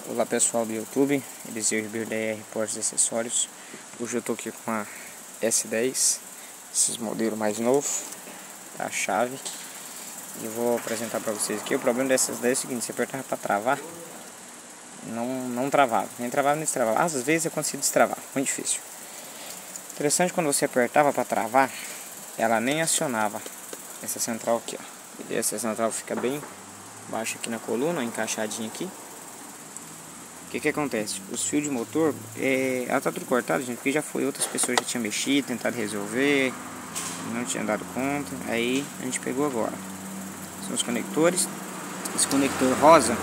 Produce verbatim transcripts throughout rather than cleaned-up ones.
Olá pessoal do YouTube, Eliseu Ribeiro da E R Portas e Acessórios. Hoje eu estou aqui com a S dez, esses modelos mais novos, a chave. E vou apresentar para vocês aqui. O problema dessas dez é o seguinte: você apertava para travar, não, não travava, nem travava nem destravava. Às vezes eu consigo destravar, muito difícil. Interessante, quando você apertava para travar, ela nem acionava essa central aqui, ó. E essa central fica bem baixa aqui na coluna, encaixadinha aqui. O que que acontece? Os fios de motor, é, ela tá tudo cortada, gente, porque já foi outras pessoas que tinham mexido, tentado resolver, não tinha dado conta, aí a gente pegou agora. São os conectores. Esse conector rosa,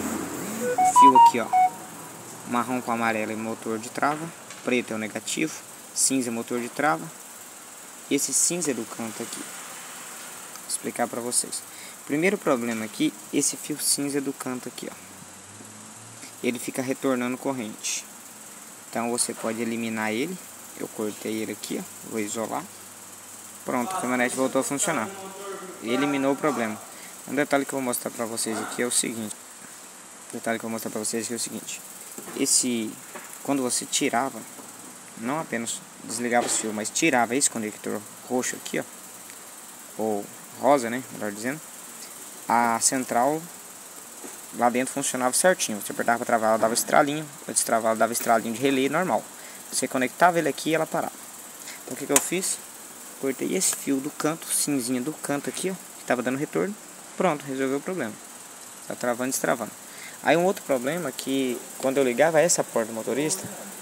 o fio aqui, ó, marrom com amarelo é motor de trava, preto é o negativo, cinza é motor de trava, e esse cinza é do canto aqui. Vou explicar pra vocês. Primeiro problema aqui, esse fio cinza é do canto aqui, ó. Ele fica retornando corrente. Então você pode eliminar ele. Eu cortei ele aqui, ó. Vou isolar. Pronto, a caminhonete voltou a funcionar. Eliminou o problema. Um detalhe que eu vou mostrar pra vocês aqui é o seguinte. Um detalhe que eu vou mostrar pra vocês aqui é o seguinte. Esse, quando você tirava, não apenas desligava os fios, mas tirava esse conector roxo aqui, ó, ou rosa, né, melhor dizendo, a central lá dentro funcionava certinho. Você apertava para travar, ela dava estralinho. Para destravar, ela dava estralinho de relé normal. Você conectava ele aqui e ela parava. Então o que que eu fiz? Cortei esse fio do canto, cinzinha do canto aqui, ó, que estava dando retorno. Pronto, resolveu o problema. Está travando e destravando. Aí um outro problema que quando eu ligava essa porta do motorista,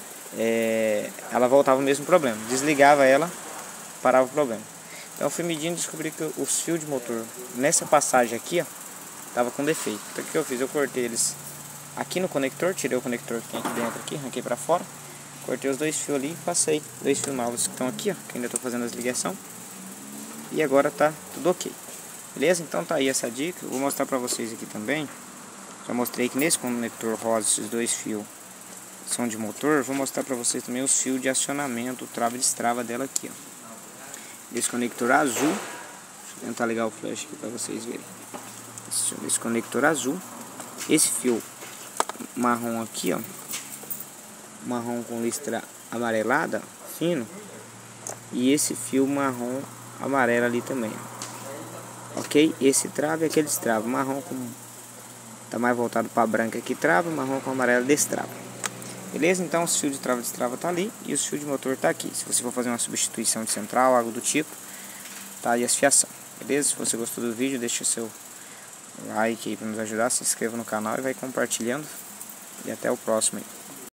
é, ela voltava o mesmo problema. Desligava ela, parava o problema. Então eu fui medindo e descobri que os fios de motor nessa passagem aqui, ó, tava com defeito. Então o que eu fiz? Eu cortei eles aqui no conector, tirei o conector que tem aqui dentro aqui, arranquei pra fora, cortei os dois fios ali e passei dois fios novos que estão aqui, ó, que ainda tô fazendo as ligações. E agora tá tudo ok. Beleza? Então tá aí essa dica. Eu vou mostrar pra vocês aqui também. Já mostrei que nesse conector rosa esses dois fios são de motor. Vou mostrar pra vocês também os fios de acionamento, o trava e destrava dela aqui, ó. Esse conector azul. Deixa eu tentar ligar o flash aqui pra vocês verem. Esse conector azul, esse fio marrom aqui, ó, marrom com listra amarelada, fino, e esse fio marrom amarelo ali também, ó. Ok? Esse trava e aquele destrava, marrom com tá mais voltado para branca que trava, marrom com amarelo destrava. Beleza? Então os fios de trava e destrava tá ali e os fios de motor tá aqui. Se você for fazer uma substituição de central, algo do tipo, tá aí as fiação. Beleza? Se você gostou do vídeo, deixa seu like aí para nos ajudar, se inscreva no canal e vai compartilhando. E até o próximo aí.